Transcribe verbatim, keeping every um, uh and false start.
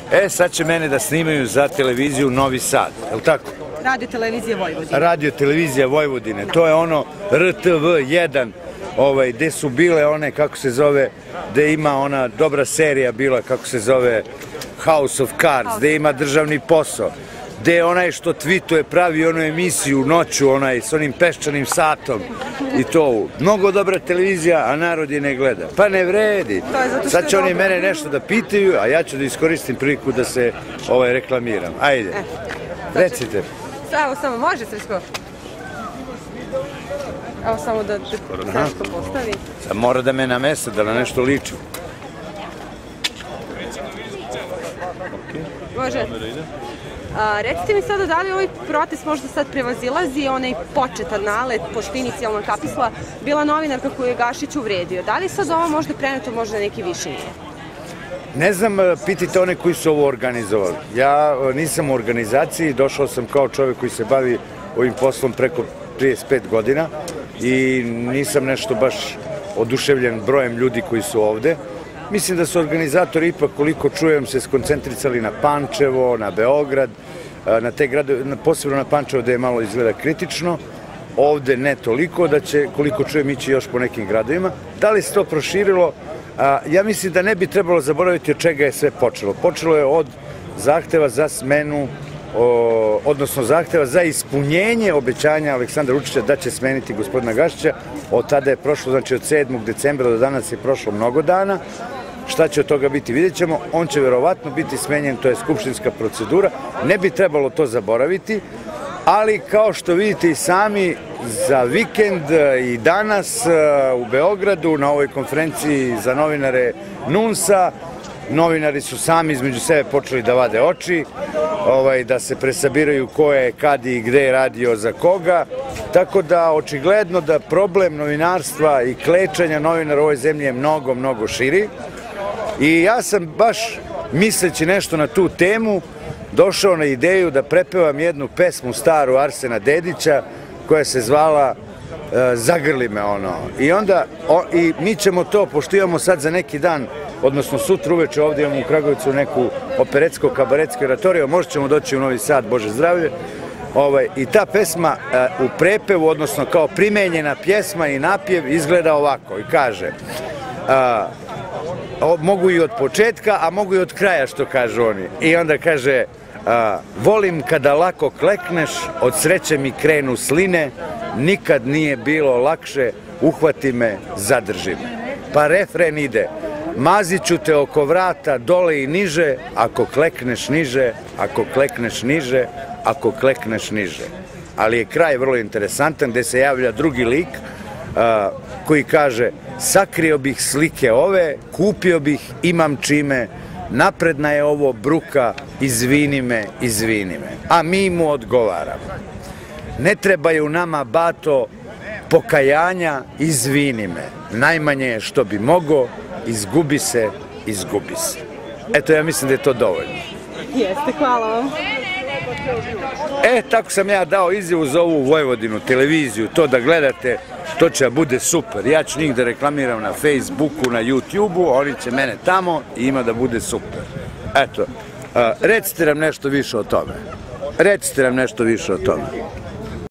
E, sad će mene da snimaju za televiziju Novi Sad, je li tako? Radio televizija Vojvodine. Radio televizija Vojvodine, to je ono R T V jedan, ovaj, gde su bile one, kako se zove, gde ima ona dobra serija bila, kako se zove, House of Cards, gde ima državni posao, gde je onaj što tvituje pravi onu emisiju noću, onaj s onim peščanim satom i to. Mnogo dobra televizija, a narod je ne gleda. Pa ne vredi. Sad će oni mene nešto da pitaju, a ja ću da iskoristim priliku da se ovaj reklamiram. Ajde, recite. Evo samo, može Srečko? Evo samo da Srečko postavi. Sad mora da me namese, da na nešto ličim. Može. Recite mi sada da li ovaj protest možda sad prevazilazi onaj početan nalet, pošto inicijalna kapisla bila novinarka koju je Gašić uvredio. Da li sad ovo možda preneto možda neki viši nije? Ne znam, pitajte one koji su ovo organizovali. Ja nisam u organizaciji, došao sam kao čovjek koji se bavi ovim poslom preko trideset pet godina i nisam nešto baš oduševljen brojem ljudi koji su ovde. Mislim da su organizatori ipak, koliko čujem, se skoncentrisali na Pančevo, na Beograd, na te gradove, posebno na Pančevo gde je malo izgleda kritično, ovde ne toliko, da će, koliko čujem, ići još po nekim gradovima. Da li se to proširilo? Ja mislim da ne bi trebalo zaboraviti od čega je sve počelo. Počelo je od zahteva za smenu, odnosno zahteva za ispunjenje obećanja Aleksandra Vučića da će smeniti gospodina Gašića. Od tada je prošlo, znači od sedmog decembra do danas je prošlo mnogo dana. Šta će od toga biti, vidjet ćemo. On će verovatno biti smenjen, to je skupštinska procedura. Ne bi trebalo to zaboraviti, ali kao što vidite i sami, za vikend i danas u Beogradu na ovoj konferenciji za novinare NUNS-a, novinari su sami između sebe počeli da vade oči, da se presabiraju ko je, kad i gde radio za koga, tako da očigledno da problem novinarstva i klečanja novinara u ovoj zemlji je mnogo, mnogo širi. I ja sam baš misleći nešto na tu temu došao na ideju da prepevam jednu pesmu staru Arsena Dedića koja se zvala Zagrli me ono. I onda, i mi ćemo to, pošto imamo sad za neki dan, odnosno sutra uveče ovdje imamo u Kragujevcu neku operetsko-kabaretsko oratoriju, možda ćemo doći u Novi Sad, Bože zdravlje, i ta pesma u prepevu, odnosno kao primenjena pjesma i napjev izgleda ovako i kaže, mogu i od početka, a mogu i od kraja, što kažu oni. I onda kaže, volim kada lako klekneš, od sreće mi krenu sline, nikad nije bilo lakše, uhvati me, zadrži me. Pa refren ide, mazit ću te oko vrata, dole i niže, ako klekneš niže, ako klekneš niže, ako klekneš niže. Ali je kraj vrlo interesantan, gde se javlja drugi lik koji kaže, sakrio bih slike ove, kupio bih, imam čime, napredna je ovo bruka, izvini me, izvini me. A mi mu odgovaramo. Ne trebaju nama, bato, pokajanja, izvini me. Najmanje je što bi mogo, izgubi se, izgubi se. Eto, ja mislim da je to dovoljno. Jeste, hvala vam. E, tako sam ja dao izjavu za ovu Vojvodinu, televiziju, to da gledate, to će da bude super. Ja ću njih da reklamiram na Facebooku, na YouTubeu, oni će mene tamo i ima da bude super. Eto, recite nam nešto više o tome. Recite nam nešto više o tome.